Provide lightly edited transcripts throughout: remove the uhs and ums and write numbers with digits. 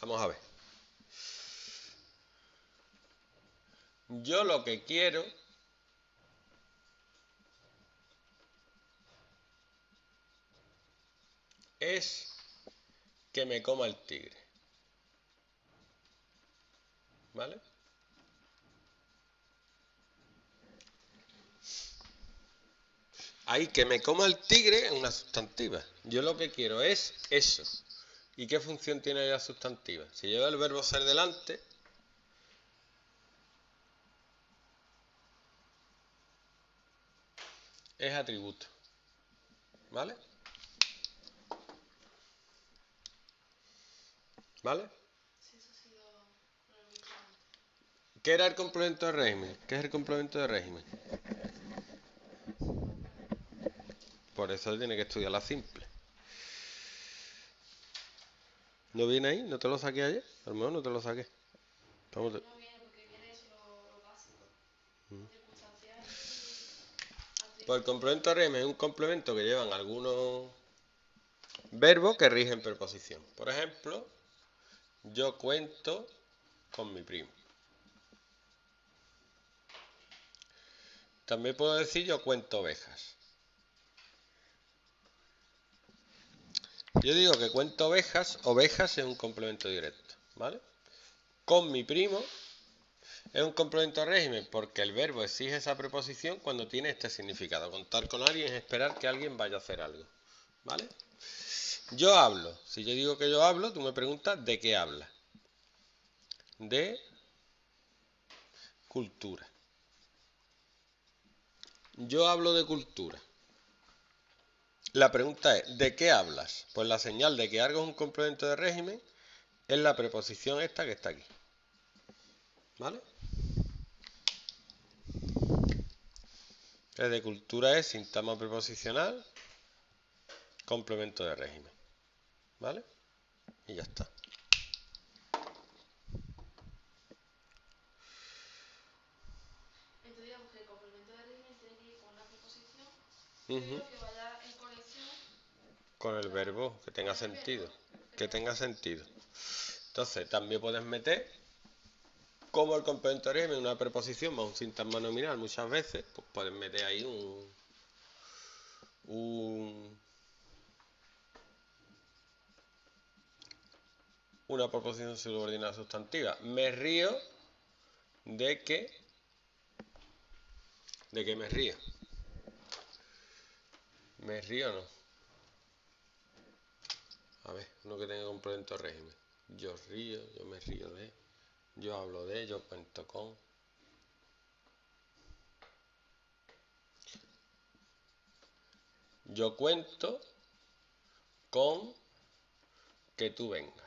Vamos a ver. Yo lo que quiero es que me coma el tigre. ¿Vale? Ahí, que me coma el tigre es una sustantiva. Yo lo que quiero es eso. ¿Y qué función tiene la sustantiva? Si lleva el verbo ser delante, es atributo. ¿Vale? ¿Vale? ¿Qué era el complemento de régimen? ¿Qué es el complemento de régimen? Por eso tiene que estudiar la simple. ¿No viene ahí? ¿No te lo saqué ayer? A lo mejor no te lo saqué. No viene porque viene eso lo básico. Circunstancial y... Pues el complemento de régimen es un complemento que llevan algunos verbos que rigen preposición. Por ejemplo, yo cuento con mi primo. También puedo decir yo cuento ovejas. Yo digo que cuento ovejas, ovejas es un complemento directo, ¿vale? Con mi primo es un complemento de régimen porque el verbo exige esa preposición cuando tiene este significado. Contar con alguien es esperar que alguien vaya a hacer algo, ¿vale? Yo hablo. Si yo digo que yo hablo, tú me preguntas ¿de qué hablas? De cultura. Yo hablo de cultura. La pregunta es, ¿de qué hablas? Pues la señal de que algo es un complemento de régimen es la preposición esta que está aquí. ¿Vale? El de cultura es sintagma preposicional, complemento de régimen. ¿Vale? Y ya está. Entonces digamos que el complemento de régimen tiene que ir con una preposición, pero que vaya en conexión con el verbo, que tenga sentido. Que tenga sentido. Entonces, también puedes meter como el complemento de régimen una preposición más un sintagma nominal muchas veces, pues puedes meter ahí una proposición subordinada sustantiva. Me río de que me río. Me río o no. A ver, uno que tenga complemento de régimen. Yo río, yo me río de, yo hablo de, yo cuento con. Yo cuento con que tú vengas.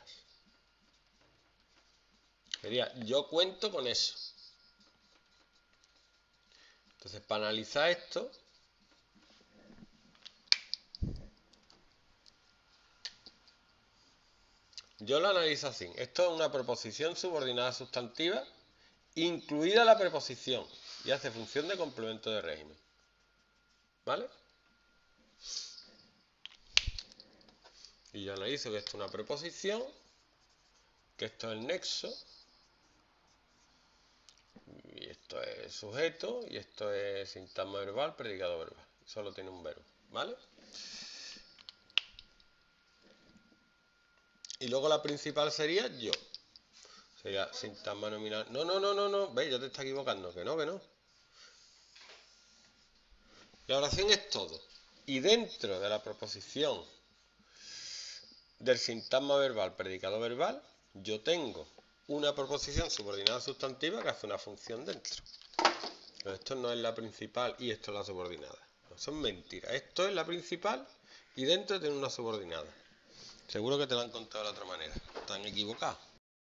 Sería, yo cuento con eso. Entonces, para analizar esto, yo lo analizo así. Esto es una preposición subordinada sustantiva, incluida la preposición, y hace función de complemento de régimen. ¿Vale? Y yo analizo que esto es una preposición, que esto es el nexo, y esto es sujeto, y esto es sintagma verbal, predicado verbal. Solo tiene un verbo. ¿Vale? Y luego la principal sería yo. Sería sintagma nominal. No. Ve, ya te estás equivocando. Que no. La oración es todo. Y dentro de la proposición del sintagma verbal, predicado verbal, yo tengo una proposición subordinada sustantiva que hace una función dentro. Pero esto no es la principal y esto es la subordinada. No, son mentiras. Esto es la principal y dentro tiene una subordinada. Seguro que te la han contado de la otra manera. Están equivocados.